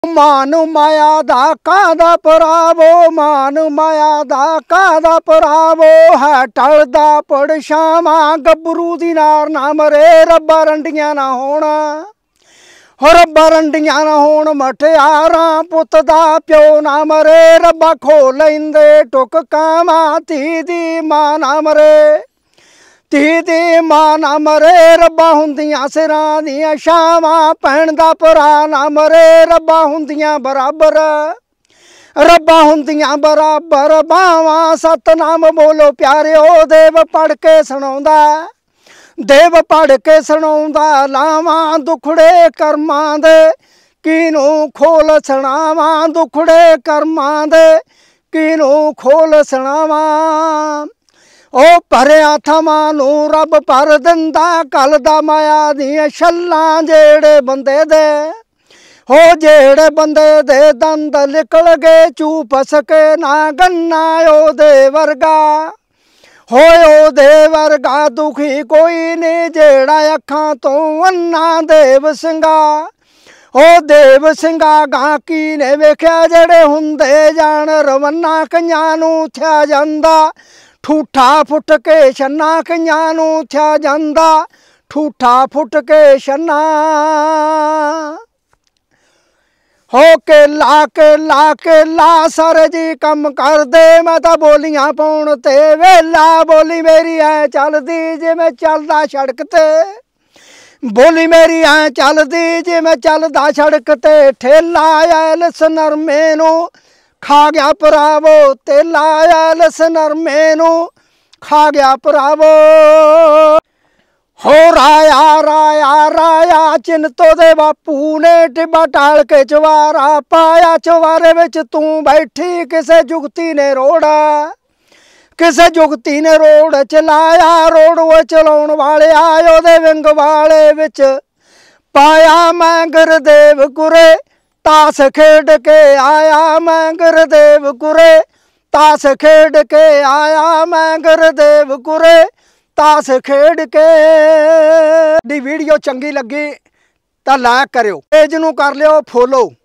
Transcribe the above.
मान माया दा कादा परावो, मान माया दा कादा परावो है टलदा पड़ शामा। गबरू दी नार ना मरे, रब्बा रंडियां ना होना, हो रब्बा रंडियां ना होन। मठियारा पुत दा प्यो ना मरे, रब्बा खोल लैंदे टुक कामा। धी दी मां ना मरे, धी दी मां ना मरे, रब्बा हुंदियां सिरां दियां छावां। भैण दा भरा ना मरे, रब्बा हुंदियां बराबर, रब्बा हुंदियां बराबर बावां। सतनाम बोलो प्यारिओ, देव पढ़ के सुणाउंदा, देव पढ़ के सुणाउंदा लावां। दुखड़े कर्मां दे किनू खोल सुणावां, दुखड़े कर्मां दे किनू खोल सुणावां। ओ भरिया थमां नू रब भर दिंदा, घलदा माया दियां छल्लां। जेड़े बंदे दे हो, जेड़े बंदे दे दंद निकल गए चूप सके ना गन्ना। ओदे वर्गा हो, ओदे वर्गा दुखी कोई नहीं, जेड़ा अखां तो अन्ना। देव सिंगा ओ देव सिंगा गांकी ने वेख्या, जेड़े हुंदे जान रवन्ना। कईयां नू थया जांदा ठूठा फुट के छन्ना, कईयां नू थया जांदा ठूठा फुट के छन्ना। हो के ला सारे जी कम कर दे। मैं तां बोलियां पाउण ते वेला, बोली मेरी ऐ चलदी जिवें चलदा सड़क ते, बोली मेरी ऐ चलदी जिवें चलदा सड़क ते। ठेला ऐलस नरमे नू खा गया भरावो, तेला ऐलस नरमे नू खा गया भरावो। हो राया राया राया चिंतो दे बापू ने, टिब्बा टाल के चवारा पाया। चवारे विच तू बैठी, किसे जुगती ने रोड़ा, किसे जुगती ने रोड़ चलाया। रोड़ वो चलाउण वाले आयो दे विंग वाले विच पाया। मैं गुरदेव गुरे तास खेड के आया, मैं गुरदेव गुरे तास खेड के आया। मैं गुरदेव गुरे तास खेड के। दी वीडियो चंगी लगी तां लाइक करियो, पेज नूं कर लियो फॉलो।